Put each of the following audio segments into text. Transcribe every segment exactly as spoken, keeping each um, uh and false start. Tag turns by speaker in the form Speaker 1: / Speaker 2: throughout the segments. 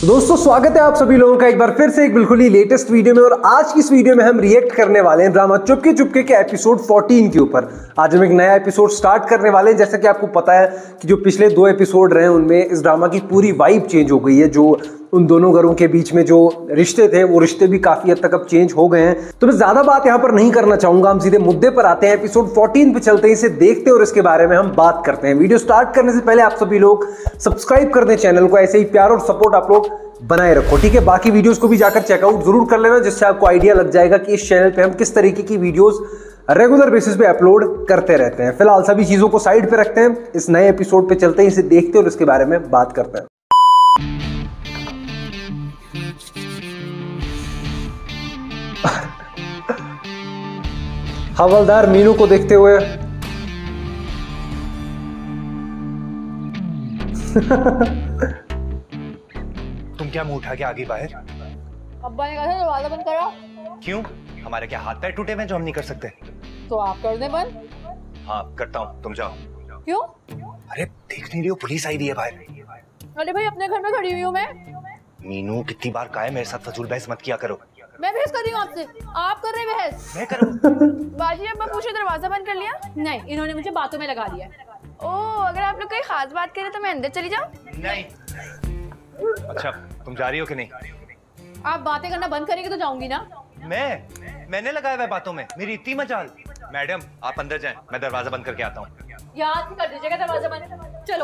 Speaker 1: दोस्तों स्वागत है आप सभी लोगों का एक बार फिर से एक बिल्कुल ही लेटेस्ट वीडियो में। और आज की इस वीडियो में हम रिएक्ट करने वाले हैं ड्रामा चुपके चुपके के एपिसोड चौदह के ऊपर। आज हम एक नया एपिसोड स्टार्ट करने वाले हैं। जैसा कि आपको पता है कि जो पिछले दो एपिसोड रहे उनमें इस ड्रामा की पूरी वाइब चेंज हो गई है। जो उन दोनों घरों के बीच में जो रिश्ते थे वो रिश्ते भी काफी हद तक अब चेंज हो गए हैं। तो मैं ज्यादा बात यहाँ पर नहीं करना चाहूंगा, हम सीधे मुद्दे पर आते हैं। एपिसोड चौदह पे चलते हैं, इसे देखते हैं और इसके बारे में हम बात करते हैं। वीडियो स्टार्ट करने से पहले आप सभी लोग सब्सक्राइब कर दें चैनल को, ऐसे ही प्यार और सपोर्ट आप लोग बनाए रखो, ठीक है। बाकी वीडियोस को भी जाकर चेकआउट जरूर कर लेना, जिससे आपको आइडिया लग जाएगा कि इस चैनल पे हम किस तरीके की वीडियोस रेगुलर बेसिस पे अपलोड करते रहते हैं। फिलहाल सभी चीजों को साइड पे रखते हैं, इस नए एपिसोड पे चलते हैं, इसे देखते हैं और इसके बारे में बात करते हैं। हवलदार मीनू को देखते हुए
Speaker 2: तुम क्या मुंह उठा के आ गई बाहर?
Speaker 3: अब्बा ने कहा था दरवाजा बंद करो।
Speaker 2: क्यों? हमारे क्या हाथ पैर टूटे हैं जो हम नहीं कर सकते?
Speaker 3: तो आप कर दे बंद।
Speaker 2: हाँ करता हूँ, तुम जाओ।
Speaker 3: क्यों?
Speaker 2: अरे देख नहीं रही हो, पुलिस आई हुई है बाहर।
Speaker 3: अरे भाई अपने घर में खड़ी हुई हूँ मैं।
Speaker 2: मीनू कितनी बार कहा है मेरे साथ फजूल बहस मत किया करो।
Speaker 3: मैं बहस कर रही हूँ आपसे, आप कर रहे हैं बहस।
Speaker 2: मैं करूँ?
Speaker 3: बाजी अब्बा पूछे दरवाजा बंद कर लिया? नहीं, इन्होंने मुझे बातों में लगा दिया। ओह, अगर आप लोग कोई खास बात करें तो मैं अंदर चली जाऊँ?
Speaker 2: नहीं। अच्छा तुम जा रही हो कि नहीं?
Speaker 3: आप बातें करना बंद करेंगे तो जाऊंगी ना।
Speaker 2: मैं मैंने लगाया हुआ बातों में, मेरी इतनी मजाल। मैडम आप अंदर जाएं, मैं दरवाजा बंद करके आता हूँ।
Speaker 3: याद कर दीजिएगा दरवाजा बंद। चलो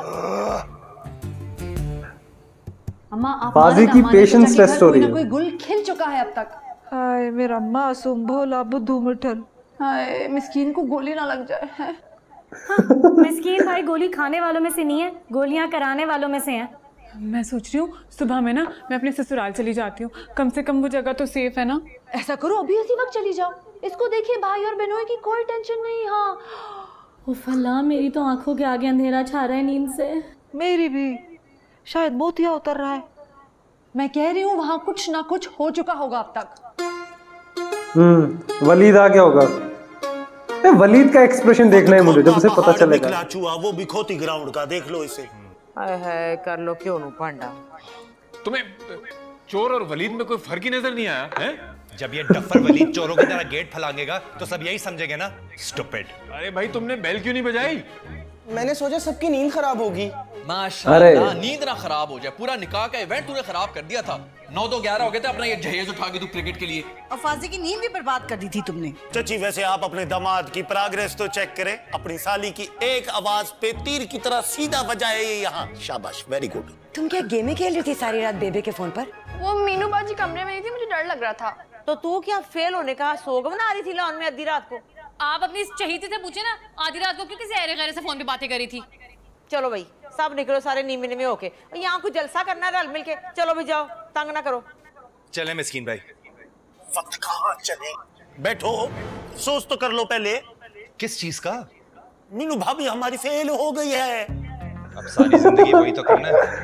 Speaker 4: अम्मा, आप
Speaker 1: बाजी की पेशेंस टेस्ट हो रही है।
Speaker 4: कोई गुल खिल चुका है अब तक।
Speaker 5: हाय मेरा मासूम भोला बुद्धू मिठल।
Speaker 4: हाय मिस्कीन को गोली ना लग जाए। है
Speaker 6: हाँ, मिस्कीन भाई गोली खाने वालों में से नहीं है, गोलियां कराने वालों में से हैं।
Speaker 5: मैं सोच रही हूँ सुबह में ना मैं अपने ससुराल चली जाती हूँ, कम से कम वो जगह तो सेफ है ना।
Speaker 4: ऐसा करो अभी उसी वक्त चली जाओ। इसको देखिए भाई और बहनों की कोई टेंशन नहीं। हाँ
Speaker 6: उफ अल्लाह, मेरी तो आंखों के आगे अंधेरा छा रहा है नींद से।
Speaker 5: मेरी भी शायद मोतिया उतर रहा है।
Speaker 4: मैं कह रही हूँ वहाँ कुछ ना कुछ हो चुका होगा अब तक।
Speaker 1: हम्म वलीद आ गया होगा। वलीद का एक्सप्रेशन देखना है मुझे, जब उसे पता चलेगा।
Speaker 7: चूहा वो भी खोती ग्राउंड का, देख लो इसे।
Speaker 8: हाय हाय कर लो क्यों नु पांडा।
Speaker 9: तुम्हें चोर और वलीद में कोई फर्क ही नजर नहीं आया है?
Speaker 2: जब ये डफर वलीद चोरों की तरह गेट फलांगेगा तो सब यही समझेंगे ना, स्टूपिड।
Speaker 9: अरे भाई तुमने बेल क्यों नहीं बजाई?
Speaker 7: मैंने सोचा सबकी नींद खराब होगी।
Speaker 10: माशाल्लाह नींद ना खराब हो जाए, पूरा निकाह का इवेंट तूने खराब कर दिया था। नौ दो ग्यारह हो गए थे, अपना ये जहेज उठा के तू क्रिकेट के लिए।
Speaker 8: और फाजी की नींद भी बर्बाद कर दी थी तुमने।
Speaker 7: चाची वैसे आप अपने दामाद की प्रोग्रेस तो चेक करें। अपनी साली की एक आवाज पे तीर की तरह सीधा बजाए यहाँ। शाबाश, वेरी गुड।
Speaker 8: तुम क्या गेमें खेल रही थी सारी रात बेबे के फोन पर?
Speaker 3: वो मीनू बाजी कमरे में नहीं थी, मुझे डर लग रहा था।
Speaker 8: तो तू क्या फेल होने का सोग बना रही थी लॉन में आधी रात को?
Speaker 3: आप अपनी चहीती से पूछे ना, आधी रात को क्यों किसी अहरे गैरे से फोन पे बातें करी थी।
Speaker 8: चलो भाई सब निकलो सारे नींद में होके, यहाँ कुछ जलसा करना है रल मिल के। चलो भी जाओ, तंग ना करो।
Speaker 2: चले मिस्कीन भाई।
Speaker 7: वक्त कहाँ चले, बैठो सोच तो कर लो पहले।
Speaker 2: किस चीज का?
Speaker 7: मीनू भाभी हमारी फेल हो गई है।
Speaker 2: अब सारी जिंदगी वही तो करना है।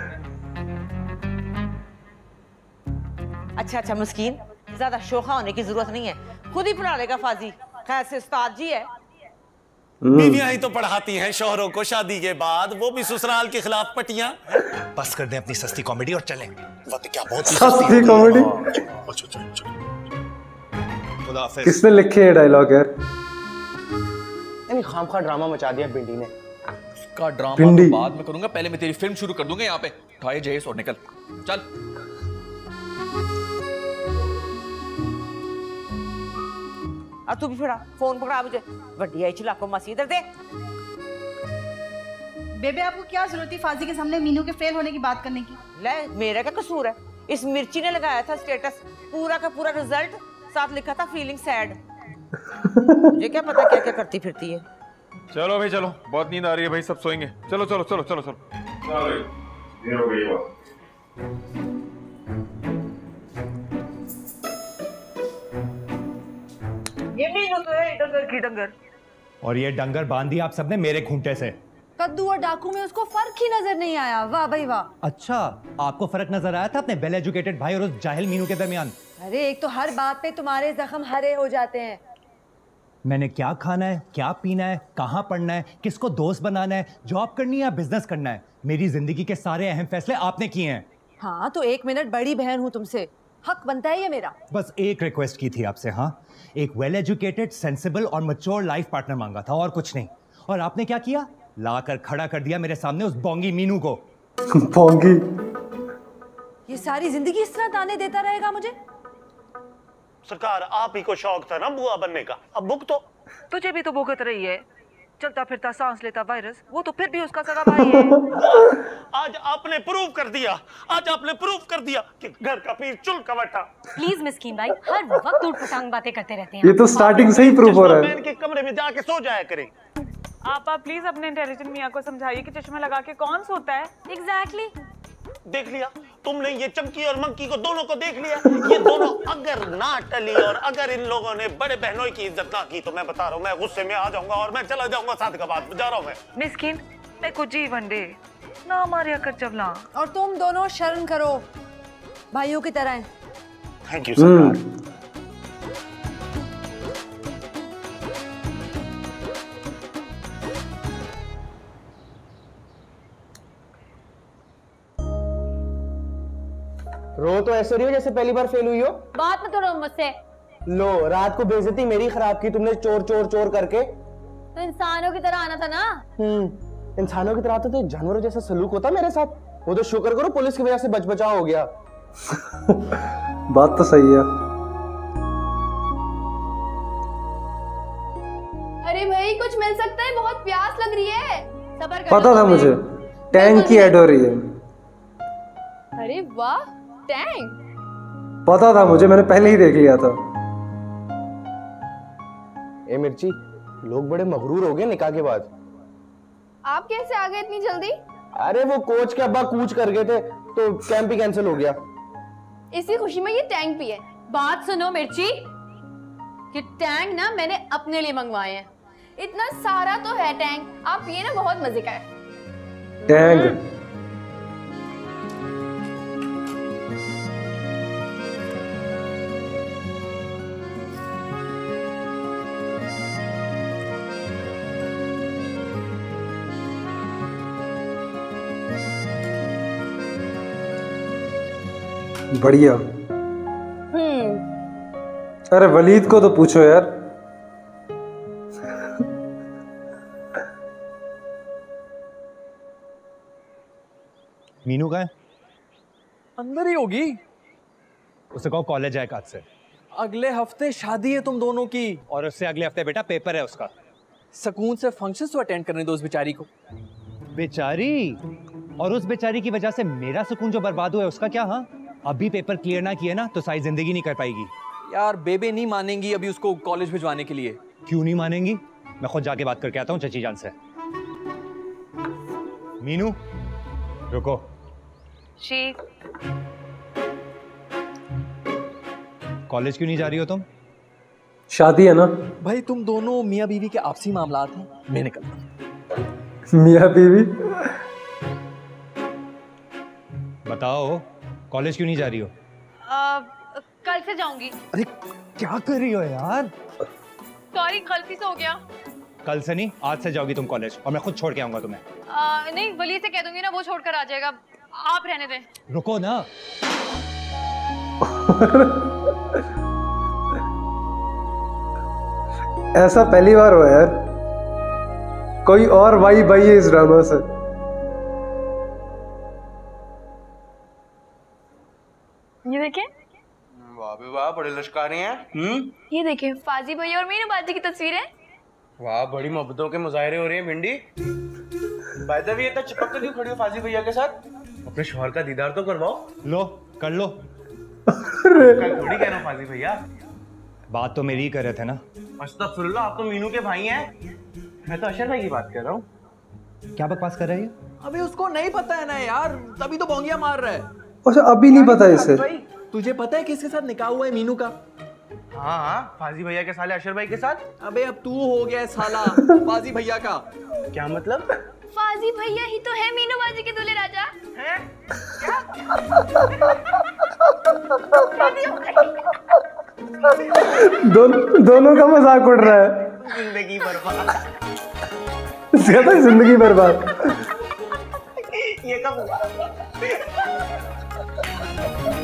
Speaker 8: अच्छा अच्छा मुस्कीन, ज्यादा शोखा होने की जरूरत नहीं है, खुद ही पढ़ा लेगा फाजी। खैर से उस्ताद जी है।
Speaker 7: बीवियां ही तो पढ़ाती हैं शौहरों को शादी के बाद, वो भी ससुराल के खिलाफ पटियां।
Speaker 2: बस कर दें अपनी सस्ती कॉमेडी और चलें।
Speaker 7: वक्त क्या बहुत
Speaker 1: सस्ती कॉमेडी।
Speaker 2: खुदा हाफिज।
Speaker 1: किसने लिखे ये डायलॉग यार?
Speaker 7: यानी खामखा ड्रामा मचा दिया पिंडी ने।
Speaker 10: का ड्रामा तो बाद में करूंगा, पहले मैं तेरी फिल्म शुरू कर दूंगा। यहाँ पे उठाए जहेज और निकल चल।
Speaker 8: आ तू भी फड़ा फोन पकड़ा मुझे। वड्डी आई चिल्लाको मासी इधर दे।
Speaker 4: बेबे आपको क्या जरूरत थी फाजी के सामने मीनू के फेल होने की बात करने की?
Speaker 8: ले मेरा क्या कसूर है? इस मिर्ची ने लगाया था स्टेटस, पूरा का पूरा रिजल्ट, साथ लिखा था फीलिंग सैड। मुझे क्या पता क्या क्या करती फिरती है।
Speaker 9: चलो भाई चलो, बहुत नींद आ रही है भाई, सब सोएंगे। चलो चलो चलो चलो चलो।
Speaker 8: ये मीनू तो है डंगर की डंगर।
Speaker 2: और ये डंगर बांध दिया आप सबने मेरे खूंटे से।
Speaker 4: कद्दू और डाकू में उसको फर्क ही नजर नहीं आया। वाह भाई वाह।
Speaker 2: अच्छा आपको फर्क नजर आया था अपने वेल एजुकेटेड भाई और उस जाहिल मीनू के दरमियान?
Speaker 4: अरे एक तो हर बात पे तुम्हारे जख्म हरे हो जाते हैं।
Speaker 2: मैंने क्या खाना है, क्या पीना है, कहाँ पढ़ना है, किसको दोस्त बनाना है, जॉब करनी है या बिजनेस करना है, मेरी जिंदगी के सारे अहम फैसले आपने किए हैं।
Speaker 8: हाँ तो एक मिनट बड़ी बहन हूँ तुमसे, हक बनता है ये मेरा।
Speaker 11: बस एक रिक्वेस्ट की थी आपसे, हाँ, एक वेल एजुकेटेड, सेंसिबल और मैच्योर लाइफ पार्टनर मांगा था, और कुछ नहीं। और आपने क्या किया? लाकर खड़ा कर दिया मेरे सामने उस बोंगी मीनू को।
Speaker 1: बोंगी?
Speaker 8: ये सारी जिंदगी इस तरह ताने देता रहेगा मुझे?
Speaker 7: सरकार, आप ही को शौक था ना बुआ बनने का, अब भुग तो।
Speaker 8: तुझे भी तो भुगत रही है, चलता फिरता सांस लेता वायरस, वो तो फिर भी उसका सगा भाई है।
Speaker 7: आज आपने प्रूव कर दिया, आज आपने प्रूव कर दिया कि घर का पीर चुल का बट्टा।
Speaker 6: प्लीज मिस्कीन भाई, हर वक्त उठ पटांग बातें करते रहते हैं।
Speaker 1: ये तो स्टार्टिंग से ही प्रूव हो रहा है।
Speaker 7: के कमरे में जाके सो जाया करें।
Speaker 5: आप आप प्लीज अपने इंटेलिजेंट मियाँ को समझाइए कि चश्मा लगा के कौन सोता है।
Speaker 6: एग्जैक्टली।
Speaker 7: देख लिया तुमने, ये चंकी और मंकी को दोनों को देख लिया। ये दोनों अगर ना टली और अगर इन लोगों ने बड़े बहनों की इज्जत ना की तो मैं बता रहा हूँ, मैं गुस्से में आ जाऊंगा और मैं चला जाऊंगा साथ का बात जा रहा हूँ मैं।
Speaker 8: मिस्किन, मैं कुछ जीवन दे ना मारिया कर चवला। और तुम दोनों शर्म करो, भाइयों की तरह।
Speaker 7: थैंक यू सरकार।
Speaker 12: रो तो ऐसे रही हो जैसे पहली बार फेल हुई हो।
Speaker 6: बात मत करो मुझसे।
Speaker 12: लो, रात को बेइज्जती मेरी खराब की तुमने चोर चोर चोर करके।
Speaker 6: तो इंसानों की तरह आना था ना।
Speaker 12: हम्म इंसानों की तरह आता तो जानवरों जैसा सलूक होता मेरे साथ। वो तो शुक्र करो पुलिस की वजह से बच बचाव हो गया।
Speaker 1: बात तो सही है।
Speaker 3: अरे भाई कुछ मिल सकता है, बहुत प्यास लग रही है। सबर कर।
Speaker 1: पता था मुझे, टैंक की ऐड हो रही है।
Speaker 3: अरे वाह, टैंक।
Speaker 1: पता था मुझे, मैंने पहले ही देख लिया था।
Speaker 12: ए मिर्ची, लोग बड़े मगरूर हो गए निकाह के बाद।
Speaker 3: आप कैसे आ गए इतनी जल्दी?
Speaker 12: अरे वो कोच के अब्बा कूच कर गए थे तो कैंप ही कैंसिल हो गया।
Speaker 3: इसी खुशी में ये टैंक भी है।
Speaker 6: बात सुनो मिर्ची, ये टैंक ना मैंने अपने लिए मंगवाए हैं।
Speaker 3: इतना सारा तो है टैंक, आप पिए ना, बहुत मजे का है
Speaker 1: टैंक। बढ़िया।
Speaker 6: हम्म
Speaker 1: अरे वलीद को तो पूछो यार।
Speaker 11: मीनू का है?
Speaker 10: अंदर ही होगी।
Speaker 11: उसे कहो कॉलेज आए आज से।
Speaker 10: अगले हफ्ते शादी है तुम दोनों की।
Speaker 11: और उससे अगले हफ्ते बेटा पेपर है उसका।
Speaker 10: सुकून से फंक्शंस तो अटेंड करने दो उस बेचारी को।
Speaker 11: बेचारी? और उस बेचारी की वजह से मेरा सुकून जो बर्बाद हुआ है उसका क्या? हाँ, अभी पेपर क्लियर ना किए ना तो सारी जिंदगी नहीं कर पाएगी।
Speaker 10: यार बेबे नहीं मानेंगी अभी उसको कॉलेज भिजवाने के लिए।
Speaker 11: क्यों नहीं मानेंगी? मैं खुद जाके बात करके आता हूँ चची जान से। मीनू रुको।
Speaker 8: जी।
Speaker 11: कॉलेज क्यों नहीं जा रही हो तुम?
Speaker 1: शादी है ना
Speaker 10: भाई। तुम दोनों मियाँ बीवी के आपसी मामलात हैं, मैं निकलता।
Speaker 1: मियाँ बीवी?
Speaker 11: बताओ कॉलेज क्यों नहीं जा रही हो?
Speaker 6: आ, कल से जाऊंगी।
Speaker 11: अरे क्या कर रही हो यार?
Speaker 6: सॉरी, गलती से हो गया।
Speaker 11: कल से नहीं, आज से जाओगी तुम कॉलेज और मैं खुद छोड़ के आऊंगा तुम्हें।
Speaker 6: आ, नहीं, वली से कह दूंगी ना, वो छोड़कर आ जाएगा। आप रहने दें।
Speaker 11: रुको ना।
Speaker 1: ऐसा पहली बार हुआ यार। कोई और वाई भाई है इस ड्रामा से।
Speaker 3: ये देखें।
Speaker 2: वाह बे वाह, बड़े लश्कारी हैं। हम्म
Speaker 3: ये देखें, फाजी भैया और मीनू बाजी की तस्वीरें।
Speaker 12: वाह, बड़ी मोहब्बतों के मुजाहरे हो रहे हैं भिंडी। बाय द वे, ये तो चिपक कर क्यों खड़ी हो फाजी भैया के साथ? अपने शौहर का दीदार तो करवाओ।
Speaker 11: लो कर लो।
Speaker 12: कल थोड़ी कह रहा हूँ फाजी भैया।
Speaker 11: बात तो मेरी ही कर रहे थे ना।
Speaker 12: अस्तगफिरुल्लाह, आप तो मीनू के भाई हैं। मैं तो अशर भाई की बात कर रहा हूँ।
Speaker 11: क्या बकवास कर रही है?
Speaker 10: अबे उसको नहीं पता है ना यार, तभी तो बोंगिया मार रहा है।
Speaker 1: अच्छा, अभी नहीं पता इसे?
Speaker 10: तुझे पता है किसके साथ निकाह हुआ है मीनू का?
Speaker 12: हाँ हाँ, फाजी भैया के साले अशर भाई के साथ।
Speaker 10: अबे अब तू हो गया साला फाजी भैया का।
Speaker 12: क्या मतलब?
Speaker 3: फाजी भैया ही तो है मीनू बाजी के दूल्हे राजा।
Speaker 12: हैं?
Speaker 1: दोनों दोनों का मजाक उड़ रहा है।
Speaker 12: जिंदगी बर्बाद।
Speaker 1: ज्यादा जिंदगी बर्बाद।
Speaker 12: ये कब हुआ?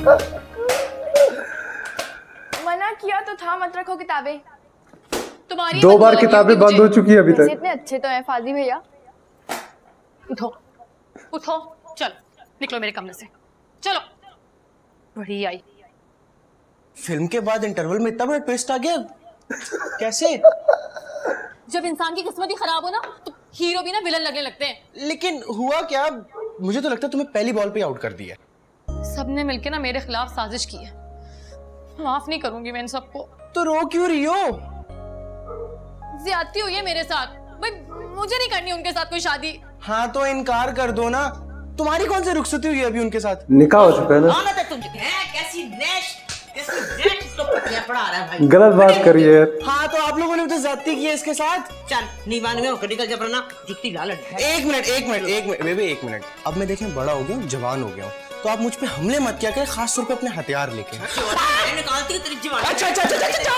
Speaker 3: मना किया तो था मत रखो किताबें। तुम्हारी
Speaker 1: दो बार किताबें बंद हो चुकी है अभी तक।
Speaker 3: इतने अच्छे तो हैं फाजी भैया।
Speaker 13: उठो उठो, चलो निकलो मेरे कमरे से, चलो। बड़ी आई।
Speaker 12: फिल्म के बाद इंटरवल में इतना बड़ा ट्विस्ट आ गया, कैसे?
Speaker 13: जब इंसान की किस्मत ही खराब हो ना तो हीरो भी ना विलन लगने लगते हैं।
Speaker 12: लेकिन हुआ क्या? मुझे तो लगता है तुम्हें पहली बॉल पे आउट कर दिया।
Speaker 13: सबने मिलके ना मेरे खिलाफ साजिश की है। माफ नहीं करूंगी मैं इन सबको।
Speaker 12: तो रो क्यों रही हो?
Speaker 13: ज्यादती हुई है मेरे साथ भाई, मुझे नहीं करनी उनके साथ कोई शादी।
Speaker 12: हाँ तो इनकार कर दो ना। तुम्हारी कौन सी रुखसती हुई है अभी उनके साथ?
Speaker 1: निकाह हो चुका है ना।
Speaker 8: कैसी नेश, कैसी नेश इसको पढ़ा रहा है भाई।
Speaker 1: गलत बात करिए।
Speaker 12: हाँ तो आप लोगों ने तो ज्यादती की है इसके साथ।
Speaker 8: चल निवान होकर निकल जा वरना दिखती लालच।
Speaker 12: एक मिनट एक मिनट एक मिनट बेबी एक मिनट। अब मैं देखें बड़ा हो गया हूँ, जवान हो गया हूँ, तो आप मुझ पे हमले मत किया करें, खास तौर पे अपने हथियार लेके।
Speaker 8: निकालती तेरी जवान।
Speaker 12: अच्छा अच्छा अच्छा अच्छा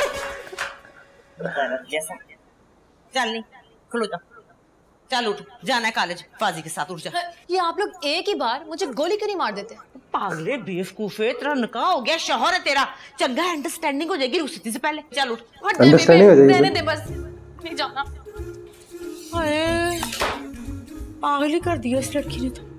Speaker 8: जैसा चल नहीं खुलो जा, चल उठ, जाना है कॉलेज फाजी के साथ, उठ जा।
Speaker 13: ये आप लोग एक ही बार मुझे गोली क्यों नहीं मार देते?
Speaker 8: पागले बेवकूफे, तेरा निकाह हो गया, शौहर है तेरा, चंगा अंडरस्टैंडिंग हो जाएगी रुखसती से पहले। चल उठ।
Speaker 1: अंडरस्टैंडिंग हो जाएगी।
Speaker 13: रहने दे बस, नहीं जाना।
Speaker 8: अरे पागल ही कर दिया इस लड़की ने तो।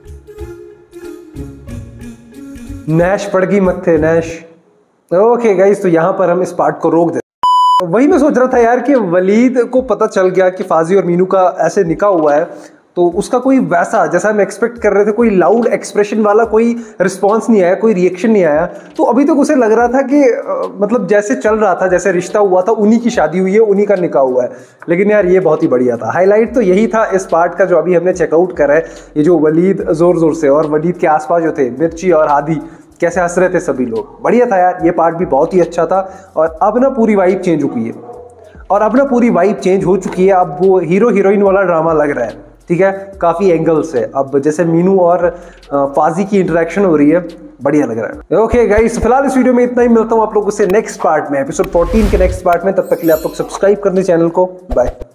Speaker 1: नैश पड़ गई मत्थे, नैश। ओके गाइस, तो यहाँ पर हम इस पार्ट को रोक देते। वही मैं सोच रहा था यार कि वलीद को पता चल गया कि फाजी और मीनू का ऐसे निकाह हुआ है, तो उसका कोई वैसा जैसा हम एक्सपेक्ट कर रहे थे, कोई लाउड एक्सप्रेशन वाला कोई रिस्पांस नहीं आया, कोई रिएक्शन नहीं आया। तो अभी तक उसे लग रहा था कि मतलब जैसे चल रहा था, जैसे रिश्ता हुआ था, उन्हीं की शादी हुई है, उन्हीं का निकाह हुआ है। लेकिन यार ये बहुत ही बढ़िया था। हाईलाइट तो यही था इस पार्ट का जो अभी हमने चेकआउट करा है, ये जो वलीद जोर जोर से और वलीद के आसपास जो थे मिर्ची और हादी कैसे हंस रहे थे सभी लोग, बढ़िया था यार। ये पार्ट भी बहुत ही अच्छा था। और अब ना पूरी वाइब चेंज हो गई है, और अब ना पूरी वाइब चेंज हो चुकी है। अब वो हीरो हीरोइन वाला ड्रामा लग रहा है, ठीक है, काफ़ी एंगल से। अब जैसे मीनू और फाजी की इंटरेक्शन हो रही है, बढ़िया लग रहा है। ओके गाइस, फिलहाल इस वीडियो में इतना ही। मिलता हूँ आप लोगों से नेक्स्ट पार्ट में, एपिसोड फोर्टीन के नेक्स्ट पार्ट में। तब तक के लिए आप लोग सब्सक्राइब कर दें चैनल को। बाय।